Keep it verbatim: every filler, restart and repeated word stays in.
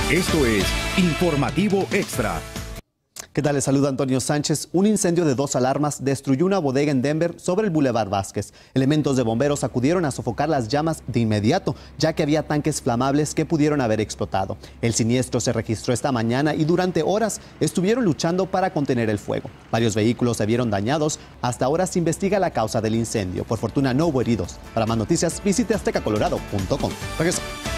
Esto es Informativo Extra. ¿Qué tal? Les saluda Antonio Sánchez. Un incendio de dos alarmas destruyó una bodega en Denver sobre el Boulevard Vázquez. Elementos de bomberos acudieron a sofocar las llamas de inmediato, ya que había tanques flamables que pudieron haber explotado. El siniestro se registró esta mañana y durante horas estuvieron luchando para contener el fuego. Varios vehículos se vieron dañados. Hasta ahora se investiga la causa del incendio. Por fortuna no hubo heridos. Para más noticias, visite azteca colorado punto com. Regresamos.